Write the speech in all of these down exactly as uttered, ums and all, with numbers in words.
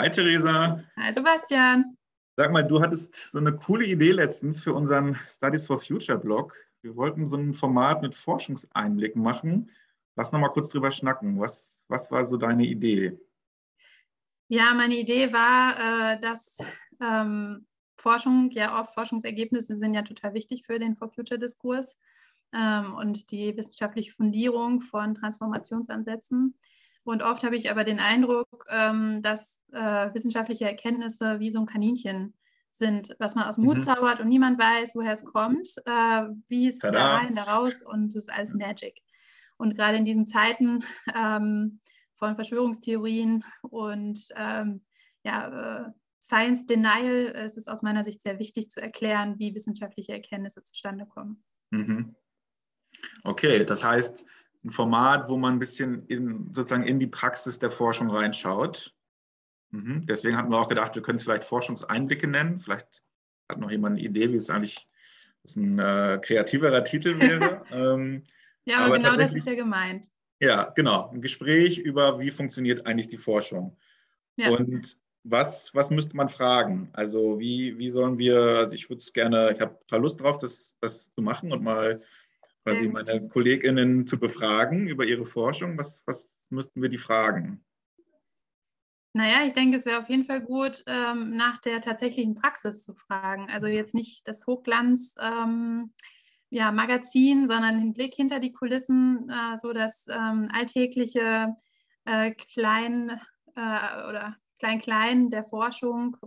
Hi Theresa. Hi Sebastian. Sag mal, du hattest so eine coole Idee letztens für unseren Studies for Future Blog. Wir wollten so ein Format mit Forschungseinblicken machen. Lass noch mal kurz drüber schnacken. Was, was war so deine Idee? Ja, meine Idee war, äh, dass ähm, Forschung, ja oft Forschungsergebnisse sind ja total wichtig für den For Future Diskurs ähm, und die wissenschaftliche Fundierung von Transformationsansätzen. Und oft habe ich aber den Eindruck, ähm, dass äh, wissenschaftliche Erkenntnisse wie so ein Kaninchen sind, was man aus dem Hut Mhm. zaubert und niemand weiß, woher es kommt, äh, wie es da Tada. rein, da raus und es ist alles Magic. Und gerade in diesen Zeiten ähm, von Verschwörungstheorien und ähm, ja, äh, Science Denial, es ist aus meiner Sicht sehr wichtig zu erklären, wie wissenschaftliche Erkenntnisse zustande kommen. Mhm. Okay, das heißt, ein Format, wo man ein bisschen in, sozusagen in die Praxis der Forschung reinschaut. Mhm. Deswegen hatten wir auch gedacht, wir können es vielleicht Forschungseinblicke nennen. Vielleicht hat noch jemand eine Idee, wie es eigentlich was ein äh, kreativerer Titel wäre. ähm, Ja, aber, aber genau das tatsächlich, ist ja gemeint. ja, genau, ein Gespräch über, wie funktioniert eigentlich die Forschung. Ja. Und was, was müsste man fragen? Also wie, wie sollen wir, also ich würde es gerne, ich habe total Lust drauf, das, das zu machen und mal quasi meine KollegInnen zu befragen über ihre Forschung. Was, was müssten wir die fragen? Naja, ich denke, es wäre auf jeden Fall gut, ähm, nach der tatsächlichen Praxis zu fragen. Also jetzt nicht das Hochglanz ähm, ja, Magazin, sondern den Blick hinter die Kulissen, äh, so das ähm, alltägliche äh, Klein äh, oder Klein-Klein der Forschung,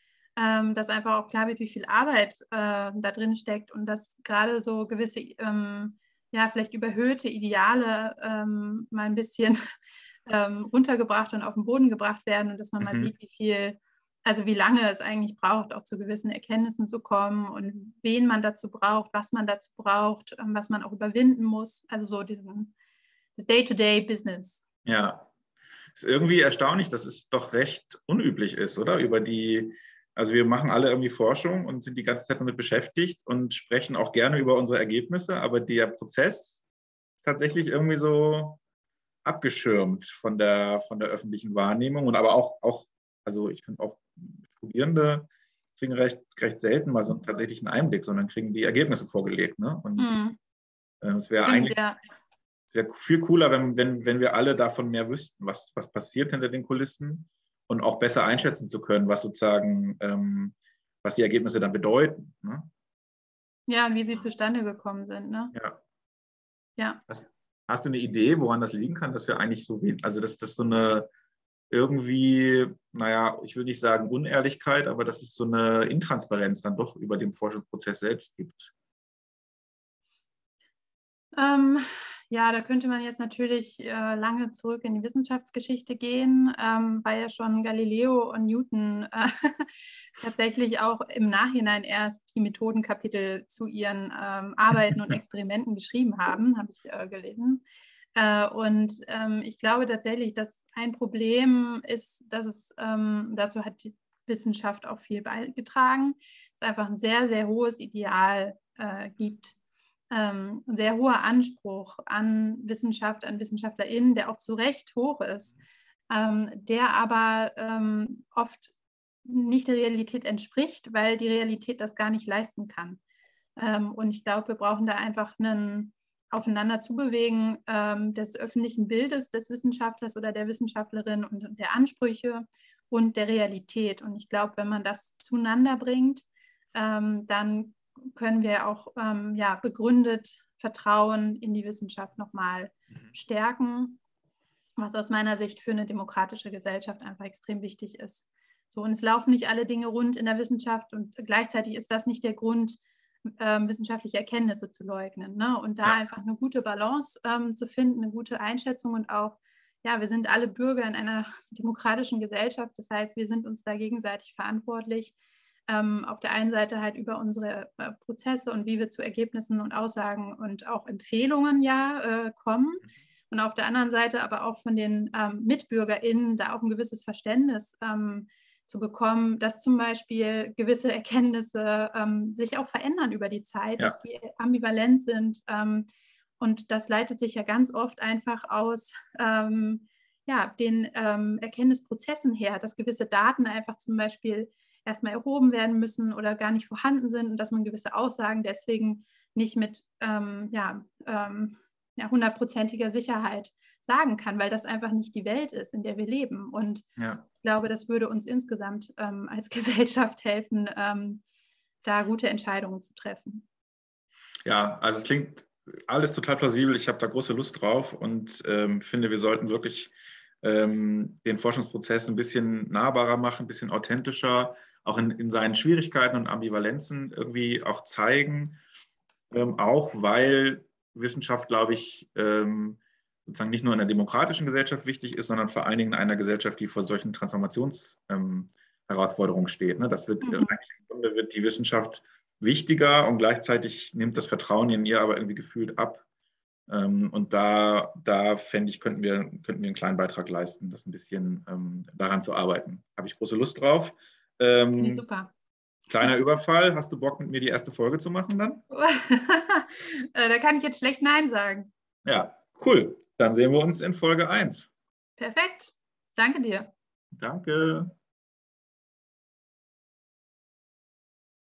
ähm, dass einfach auch klar wird, wie viel Arbeit äh, da drin steckt und dass gerade so gewisse, ähm, ja, vielleicht überhöhte Ideale ähm, mal ein bisschen ähm, runtergebracht und auf den Boden gebracht werden und dass man mal Mhm. sieht, wie viel, also wie lange es eigentlich braucht, auch zu gewissen Erkenntnissen zu kommen und wen man dazu braucht, was man dazu braucht, ähm, was man auch überwinden muss. Also so diesen, das Day-to-Day-Business. Ja, ist irgendwie erstaunlich, dass es doch recht unüblich ist, oder? Über die, also wir machen alle irgendwie Forschung und sind die ganze Zeit damit beschäftigt und sprechen auch gerne über unsere Ergebnisse, aber der Prozess ist tatsächlich irgendwie so abgeschirmt von der, von der öffentlichen Wahrnehmung und aber auch, auch also ich finde auch Studierende kriegen recht, recht selten mal so einen tatsächlichen Einblick, sondern kriegen die Ergebnisse vorgelegt. Ne? Und Mhm. äh, es wäre Stimmt, eigentlich, ja. es wäre viel cooler, wenn, wenn, wenn wir alle davon mehr wüssten, was, was passiert hinter den Kulissen und auch besser einschätzen zu können, was sozusagen, ähm, was die Ergebnisse dann bedeuten. Ne? Ja, und wie sie zustande gekommen sind, ne? Ja. Ja. Hast, hast du eine Idee, woran das liegen kann, dass wir eigentlich so wenig, also dass das so eine irgendwie, naja, ich will nicht sagen Unehrlichkeit, aber dass es so eine Intransparenz dann doch über den Forschungsprozess selbst gibt. Ähm, ja, da könnte man jetzt natürlich äh, lange zurück in die Wissenschaftsgeschichte gehen, ähm, weil ja schon Galileo und Newton äh, tatsächlich auch im Nachhinein erst die Methodenkapitel zu ihren ähm, Arbeiten und Experimenten geschrieben haben, habe ich äh, gelesen. Äh, und ähm, ich glaube tatsächlich, dass ein Problem ist, dass es, ähm, dazu hat die Wissenschaft auch viel beigetragen, es einfach ein sehr, sehr hohes Ideal äh, gibt. Ähm, ein sehr hoher Anspruch an Wissenschaft, an WissenschaftlerInnen, der auch zu Recht hoch ist, ähm, der aber ähm, oft nicht der Realität entspricht, weil die Realität das gar nicht leisten kann. Ähm, und ich glaube, wir brauchen da einfach ein Aufeinander zubewegen ähm, des öffentlichen Bildes des Wissenschaftlers oder der Wissenschaftlerin und der Ansprüche und der Realität. Und ich glaube, wenn man das zueinander bringt, ähm, dann können wir auch ähm, ja, begründet Vertrauen in die Wissenschaft nochmal stärken, was aus meiner Sicht für eine demokratische Gesellschaft einfach extrem wichtig ist. So, und es laufen nicht alle Dinge rund in der Wissenschaft und gleichzeitig ist das nicht der Grund, ähm, wissenschaftliche Erkenntnisse zu leugnen. Ne? Und da Ja. einfach eine gute Balance ähm, zu finden, eine gute Einschätzung und auch, ja, wir sind alle Bürger in einer demokratischen Gesellschaft. Das heißt, wir sind uns da gegenseitig verantwortlich. Ähm, auf der einen Seite halt über unsere äh, Prozesse und wie wir zu Ergebnissen und Aussagen und auch Empfehlungen ja äh, kommen. Und auf der anderen Seite aber auch von den ähm, MitbürgerInnen da auch ein gewisses Verständnis ähm, zu bekommen, dass zum Beispiel gewisse Erkenntnisse ähm, sich auch verändern über die Zeit, Ja. dass sie ambivalent sind. Ähm, und das leitet sich ja ganz oft einfach aus, ähm, ja, den ähm, Erkenntnisprozessen her, dass gewisse Daten einfach zum Beispiel erstmal erhoben werden müssen oder gar nicht vorhanden sind und dass man gewisse Aussagen deswegen nicht mit ähm, ja, ähm, ja, hundertprozentiger Sicherheit sagen kann, weil das einfach nicht die Welt ist, in der wir leben. Und Ja. ich glaube, das würde uns insgesamt ähm, als Gesellschaft helfen, ähm, da gute Entscheidungen zu treffen. Ja, also es klingt alles total plausibel. Ich habe da große Lust drauf und ähm, finde, wir sollten wirklich ähm, den Forschungsprozess ein bisschen nahbarer machen, ein bisschen authentischer, auch in, in seinen Schwierigkeiten und Ambivalenzen irgendwie auch zeigen. Ähm, auch weil Wissenschaft, glaube ich, ähm, sozusagen nicht nur in einer demokratischen Gesellschaft wichtig ist, sondern vor allen Dingen in einer Gesellschaft, die vor solchen Transformationsherausforderungen ähm, steht. Ne? Das wird, Mhm. eigentlich im Grunde wird die Wissenschaft wichtiger und gleichzeitig nimmt das Vertrauen in ihr aber irgendwie gefühlt ab. Ähm, und da, da fände ich, könnten wir, könnten wir einen kleinen Beitrag leisten, das ein bisschen ähm, daran zu arbeiten. Habe ich große Lust drauf. Finde ich Ähm, super. kleiner Überfall. Hast du Bock, mit mir die erste Folge zu machen dann? Äh, da kann ich jetzt schlecht Nein sagen. Ja, cool. Dann sehen wir uns in Folge eins. Perfekt. Danke dir. Danke.